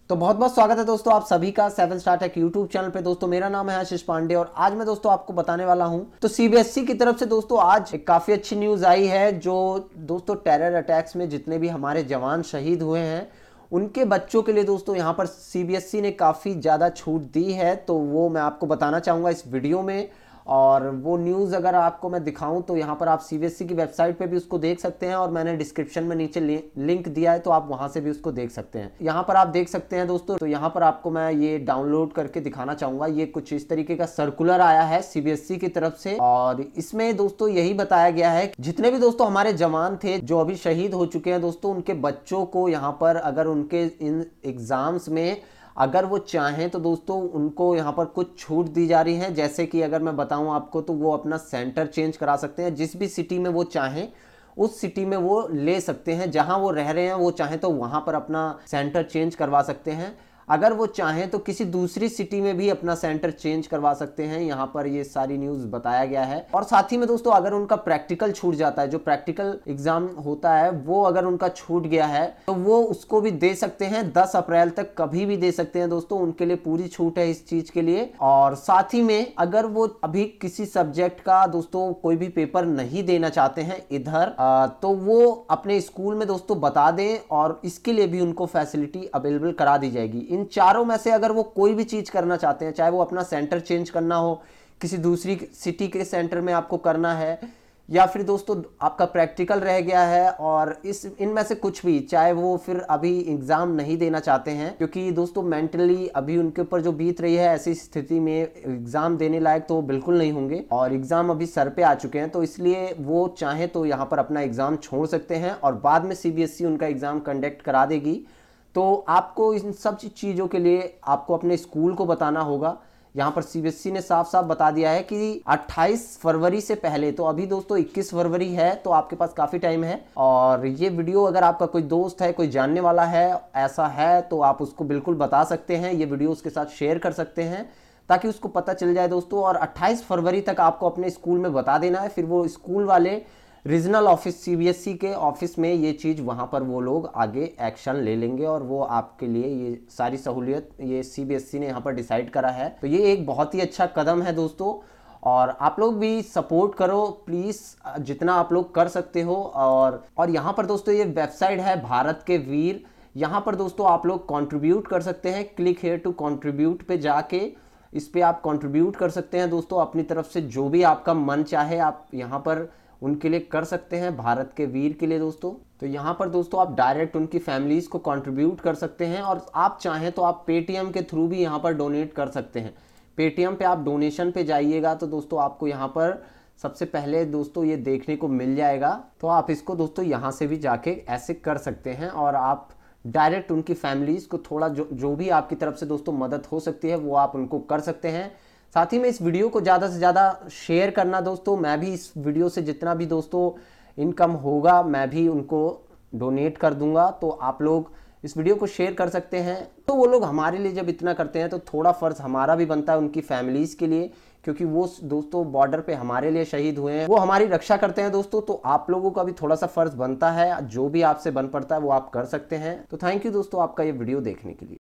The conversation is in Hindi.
तो बहुत बहुत स्वागत है दोस्तों आप सभी का 7 स्टार टेक यूट्यूब चैनल पे। दोस्तों मेरा नाम है आशीष पांडे और आज मैं दोस्तों आपको बताने वाला हूं तो सीबीएसई की तरफ से दोस्तों आज एक काफी अच्छी न्यूज आई है। जो दोस्तों टेरर अटैक्स में जितने भी हमारे जवान शहीद हुए हैं उनके बच्चों के लिए दोस्तों यहां पर सीबीएसई ने काफी ज्यादा छूट दी है, तो वो मैं आपको बताना चाहूंगा इस वीडियो में। और वो न्यूज़ अगर आपको मैं दिखाऊं तो यहाँ पर आप सीबीएसई की वेबसाइट पे भी उसको देख सकते हैं और मैंने डिस्क्रिप्शन में नीचे लिंक दिया है, तो आप वहां से भी उसको देख सकते हैं। यहाँ पर आप देख सकते हैं दोस्तों, तो यहाँ पर आपको मैं ये डाउनलोड करके दिखाना चाहूंगा। ये कुछ इस तरीके का सर्कुलर आया है सीबीएसई की तरफ से और इसमें दोस्तों यही बताया गया है जितने भी दोस्तों हमारे जवान थे जो अभी शहीद हो चुके हैं दोस्तों, उनके बच्चों को यहाँ पर अगर उनके इन एग्जाम्स में अगर वो चाहें तो दोस्तों उनको यहाँ पर कुछ छूट दी जा रही है। जैसे कि अगर मैं बताऊं आपको तो वो अपना सेंटर चेंज करा सकते हैं, जिस भी सिटी में वो चाहें उस सिटी में वो ले सकते हैं। जहां वो रह रहे हैं वो चाहें तो वहां पर अपना सेंटर चेंज करवा सकते हैं। अगर वो चाहें तो किसी दूसरी सिटी में भी अपना सेंटर चेंज करवा सकते हैं। यहाँ पर ये सारी न्यूज़ बताया गया है। और साथ ही में दोस्तों अगर उनका प्रैक्टिकल छूट जाता है, जो प्रैक्टिकल एग्जाम होता है वो अगर उनका छूट गया है तो वो उसको भी दे सकते हैं। 10 अप्रैल तक कभी भी दे सकते हैं दोस्तों, उनके लिए पूरी छूट है इस चीज के लिए। और साथ ही में अगर वो अभी किसी सब्जेक्ट का दोस्तों कोई भी पेपर नहीं देना चाहते हैं इधर तो वो अपने स्कूल में दोस्तों बता दें और इसके लिए भी उनको फैसिलिटी अवेलेबल करा दी जाएगी। इन चारों में से अगर वो कोई भी चीज करना चाहते हैं, चाहे वो अपना सेंटर चेंज करना हो, किसी दूसरी सिटी के सेंटर में आपको करना है, या फिर दोस्तों आपका प्रैक्टिकल रह गया है और इनमें से कुछ भी, चाहे वो फिर अभी एग्जाम नहीं देना चाहते हैं क्योंकि दोस्तों मेंटली अभी उनके ऊपर जो बीत रही है, ऐसी स्थिति में एग्जाम देने लायक तो वो बिल्कुल नहीं होंगे और एग्जाम अभी सर पे आ चुके हैं, तो इसलिए वो चाहे तो यहाँ पर अपना एग्जाम छोड़ सकते हैं और बाद में सीबीएसई उनका एग्जाम कंडक्ट करा देगी। तो आपको इन सब चीज़ों के लिए आपको अपने स्कूल को बताना होगा। यहाँ पर सीबीएसई ने साफ साफ बता दिया है कि 28 फरवरी से पहले, तो अभी दोस्तों 21 फरवरी है तो आपके पास काफ़ी टाइम है। और ये वीडियो अगर आपका कोई दोस्त है, कोई जानने वाला है ऐसा है तो आप उसको बिल्कुल बता सकते हैं, ये वीडियो उसके साथ शेयर कर सकते हैं ताकि उसको पता चल जाए दोस्तों। और 28 फरवरी तक आपको अपने स्कूल में बता देना है, फिर वो स्कूल वाले रीजनल ऑफिस सीबीएसई के ऑफिस में ये चीज़ वहाँ पर वो लोग आगे एक्शन ले लेंगे और वो आपके लिए ये सारी सहूलियत ये सीबीएसई ने यहाँ पर डिसाइड करा है। तो ये एक बहुत ही अच्छा कदम है दोस्तों और आप लोग भी सपोर्ट करो प्लीज़, जितना आप लोग कर सकते हो। और यहाँ पर दोस्तों ये वेबसाइट है भारत के वीर, यहाँ पर दोस्तों आप लोग कंट्रीब्यूट कर सकते हैं। क्लिक हेयर टू कंट्रीब्यूट पे जाके इस पर आप कंट्रीब्यूट कर सकते हैं दोस्तों। अपनी तरफ से जो भी आपका मन चाहे आप यहाँ पर उनके लिए कर सकते हैं, भारत के वीर के लिए दोस्तों। तो यहाँ पर दोस्तों आप डायरेक्ट उनकी फैमिलीज को कंट्रीब्यूट कर सकते हैं और आप चाहें तो आप पेटीएम के थ्रू भी यहाँ पर डोनेट कर सकते हैं। पेटीएम पे आप डोनेशन पे जाइएगा तो दोस्तों आपको यहाँ पर सबसे पहले दोस्तों ये देखने को मिल जाएगा, तो आप इसको दोस्तों यहाँ से भी जाके ऐसे कर सकते हैं और आप डायरेक्ट उनकी फैमिलीज को थोड़ा जो भी आपकी तरफ से दोस्तों मदद हो सकती है वो आप उनको कर सकते हैं। साथ ही में इस वीडियो को ज़्यादा से ज़्यादा शेयर करना दोस्तों। मैं भी इस वीडियो से जितना भी दोस्तों इनकम होगा मैं भी उनको डोनेट कर दूंगा, तो आप लोग इस वीडियो को शेयर कर सकते हैं। तो वो लोग हमारे लिए जब इतना करते हैं तो थोड़ा फ़र्ज़ हमारा भी बनता है उनकी फैमिलीज़ के लिए, क्योंकि वो दोस्तों बॉर्डर पे हमारे लिए शहीद हुए हैं, वो हमारी रक्षा करते हैं दोस्तों। तो आप लोगों का भी थोड़ा सा फ़र्ज़ बनता है, जो भी आपसे बन पड़ता है वो आप कर सकते हैं। तो थैंक यू दोस्तों आपका ये वीडियो देखने के लिए।